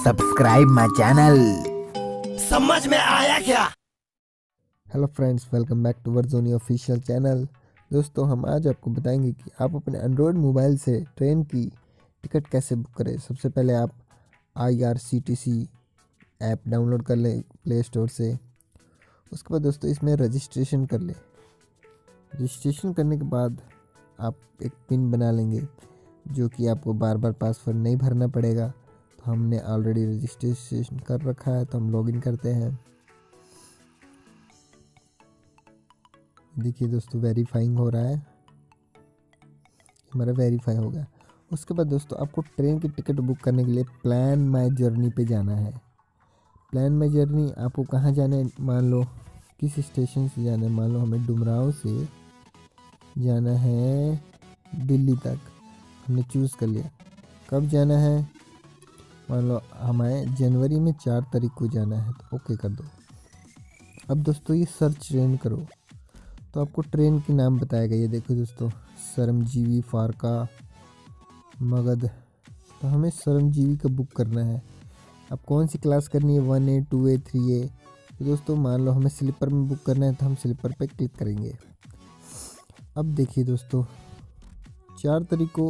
Subscribe my channel. समझ में आया क्या? Hello friends, welcome back to वर्जोनी ऑफिशियल चैनल। दोस्तों, हम आज आपको बताएंगे कि आप अपने एंड्रॉयड मोबाइल से ट्रेन की टिकट कैसे बुक करें। सबसे पहले आप IRCTC ऐप डाउनलोड कर लें प्ले स्टोर से। उसके बाद दोस्तों इसमें रजिस्ट्रेशन कर लें। रजिस्ट्रेशन करने के बाद आप एक पिन बना लेंगे, जो कि आपको बार बार पासवर्ड नहीं भरना पड़ेगा। तो हमने ऑलरेडी रजिस्ट्रेशन कर रखा है, तो हम लॉगिन करते हैं। देखिए दोस्तों, वेरीफाइंग हो रहा है, हमारा वेरीफाई हो गया। उसके बाद दोस्तों आपको ट्रेन की टिकट बुक करने के लिए प्लान माई जर्नी पे जाना है। प्लान माई जर्नी आपको कहाँ जाना है, मान लो किस स्टेशन से जाना है। मान लो हमें डुमरांव से जाना है दिल्ली तक, हमने चूज़ कर लिया। कब जाना है, मान लो हमें जनवरी में 4 तारीख को जाना है, तो ओके कर दो। अब दोस्तों ये सर्च ट्रेन करो तो आपको ट्रेन के नाम बताएगा। ये देखो दोस्तों, श्रमजीवी, फारका, मगध। तो हमें श्रमजीवी का बुक करना है। अब कौन सी क्लास करनी है, 1A, 2A, 3A। तो दोस्तों मान लो हमें स्लीपर में बुक करना है, तो हम स्लीपर पे क्लिक करेंगे। अब देखिए दोस्तों, 4 तारीख को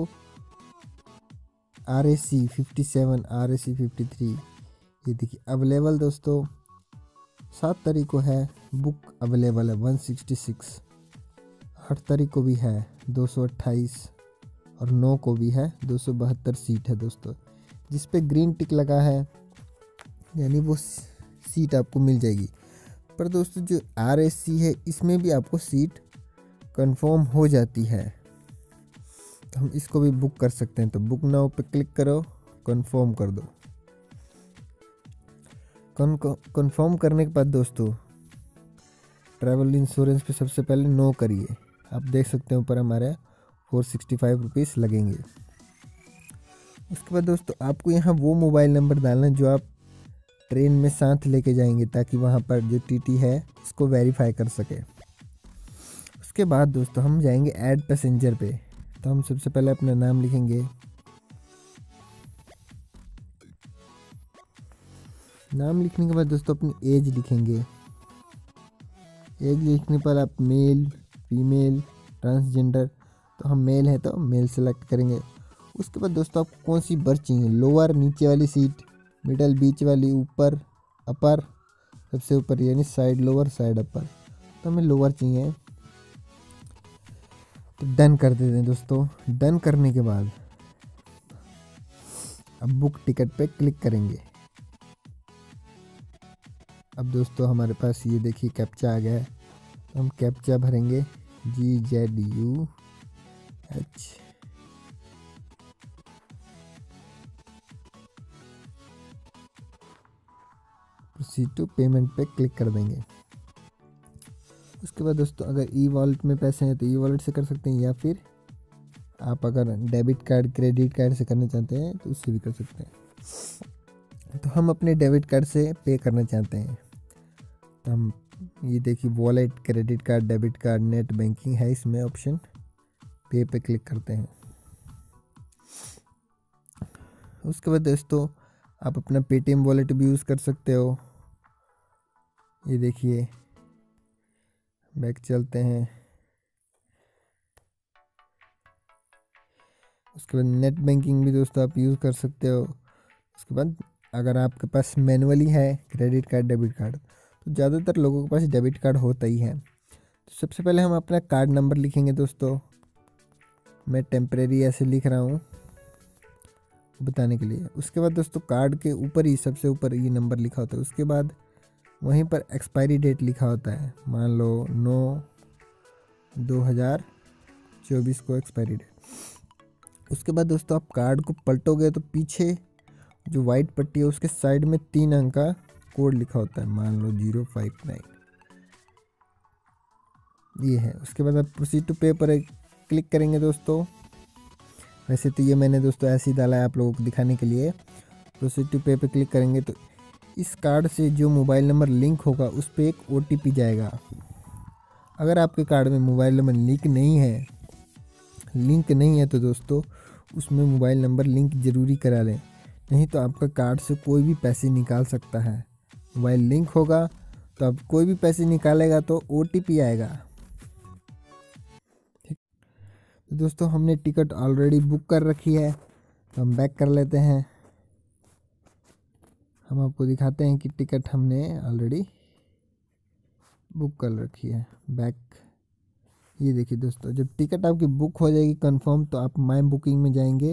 RAC 57, RAC 53, ये देखिए अवेलेबल। दोस्तों 7 तारीख को है बुक अवेलेबल है 166, 8 तारीख को भी है 228 और 9 को भी है 272 सीट है दोस्तों। जिस पे ग्रीन टिक लगा है यानी वो सीट आपको मिल जाएगी। पर दोस्तों जो RAC है इसमें भी आपको सीट कंफर्म हो जाती है, तो हम इसको भी बुक कर सकते हैं। तो बुक नाउ पे क्लिक करो, कंफर्म कर दो। कंफर्म करने के बाद दोस्तों ट्रैवल इंश्योरेंस पे सबसे पहले नो करिए। आप देख सकते हैं ऊपर हमारे 465 रुपीज़ लगेंगे। उसके बाद दोस्तों आपको यहाँ वो मोबाइल नंबर डालना है जो आप ट्रेन में साथ लेके जाएंगे, ताकि वहाँ पर जो TT है इसको वेरीफाई कर सके। उसके बाद दोस्तों हम जाएंगे ऐड पैसेंजर पे। तो हम सबसे पहले अपना नाम लिखेंगे। नाम लिखने के बाद दोस्तों अपनी एज लिखेंगे। एज लिखने पर आप मेल, फीमेल, ट्रांसजेंडर, तो हम मेल है तो मेल सेलेक्ट करेंगे। उसके बाद दोस्तों आपको कौन सी बर्थ चाहिए, लोअर नीचे वाली सीट, मिडल बीच वाली, ऊपर अपर सबसे ऊपर यानी साइड लोअर साइड अपर। तो हमें लोअर चाहिए, तो डन कर देते हैं दोस्तों। डन करने के बाद अब बुक टिकट पे क्लिक करेंगे। अब दोस्तों हमारे पास ये देखिए कैप्चा आ गया है, तो हम कैप्चा भरेंगे GZUH। प्रोसीड टू पेमेंट पे क्लिक कर देंगे। उसके बाद दोस्तों अगर ई-वॉलेट में पैसे हैं तो ई-वॉलेट से कर सकते हैं, या फिर आप अगर डेबिट कार्ड, क्रेडिट कार्ड से करना चाहते हैं तो उससे भी कर सकते हैं। तो हम अपने डेबिट कार्ड से पे करना चाहते हैं, तो हम ये देखिए wallet, credit card, debit card, net banking है इसमें ऑप्शन, पे पे क्लिक करते हैं। उसके बाद दोस्तों आप अपना पेटीएम वॉलेट भी यूज़ कर सकते हो। ये देखिए बैक चलते हैं। उसके बाद नेट बैंकिंग भी दोस्तों आप यूज़ कर सकते हो। उसके बाद अगर आपके पास मैनुअली है क्रेडिट कार्ड, डेबिट कार्ड, तो ज़्यादातर लोगों के पास डेबिट कार्ड होता ही है। तो सबसे पहले हम अपना कार्ड नंबर लिखेंगे दोस्तों। मैं टेम्परेरी ऐसे लिख रहा हूँ बताने के लिए। उसके बाद दोस्तों कार्ड के ऊपर ही सबसे ऊपर ये नंबर लिखा होता है। उसके बाद वहीं पर एक्सपायरी डेट लिखा होता है, मान लो 9/2024 को एक्सपायरी डेट। उसके बाद दोस्तों आप कार्ड को पलटोगे तो पीछे जो वाइट पट्टी है उसके साइड में 3 अंक का कोड लिखा होता है, मान लो 059, ये है। उसके बाद आप प्रोसीड टू पे पर क्लिक करेंगे दोस्तों। वैसे तो ये मैंने दोस्तों ऐसे ही डाला है आप लोगों को दिखाने के लिए। प्रोसीड टू पे पे क्लिक करेंगे तो इस कार्ड से जो मोबाइल नंबर लिंक होगा उस पर एक OTP जाएगा। अगर आपके कार्ड में मोबाइल नंबर लिंक नहीं है तो दोस्तों उसमें मोबाइल नंबर लिंक ज़रूरी करा लें, नहीं तो आपका कार्ड से कोई भी पैसे निकाल सकता है। मोबाइल लिंक होगा तो आप कोई भी पैसे निकालेगा तो OTP आएगा। ठीक, तो दोस्तों हमने टिकट ऑलरेडी बुक कर रखी है, तो हम बैक कर लेते हैं। हम आपको दिखाते हैं कि टिकट हमने ऑलरेडी बुक कर रखी है। बैक, ये देखिए दोस्तों, जब टिकट आपकी बुक हो जाएगी कंफर्म तो आप माई बुकिंग में जाएंगे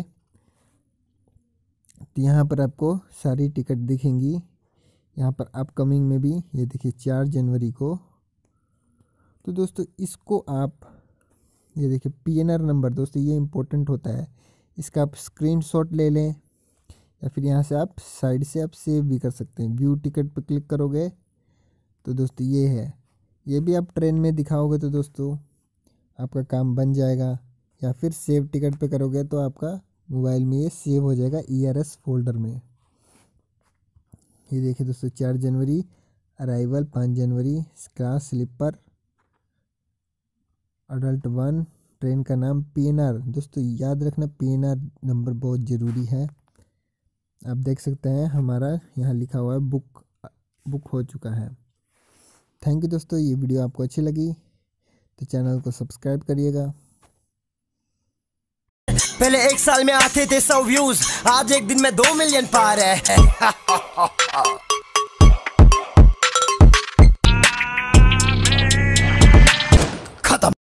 तो यहाँ पर आपको सारी टिकट दिखेंगी। यहाँ पर अपकमिंग में भी ये देखिए 4 जनवरी को। तो दोस्तों इसको आप, ये देखिए PNR नंबर, दोस्तों ये इम्पोर्टेंट होता है, इसका आप स्क्रीनशॉट ले लें या फिर यहाँ से आप साइड से आप सेव भी कर सकते हैं। व्यू टिकट पर क्लिक करोगे तो दोस्तों ये है, ये भी आप ट्रेन में दिखाओगे तो दोस्तों आपका काम बन जाएगा। या फिर सेव टिकट पे करोगे तो आपका मोबाइल में ये सेव हो जाएगा ERS फोल्डर में। ये देखिए दोस्तों 4 जनवरी अराइवल, 5 जनवरी क्लास स्लीपर अडल्ट 1, ट्रेन का नाम PNR। दोस्तों याद रखना PNR नंबर बहुत ज़रूरी है। आप देख सकते हैं हमारा यहाँ लिखा हुआ है बुक हो चुका है। थैंक यू दोस्तों, ये वीडियो आपको अच्छी लगी तो चैनल को सब्सक्राइब करिएगा। पहले 1 साल में आते थे 100 व्यूज, आज एक दिन में 2 मिलियन पार है।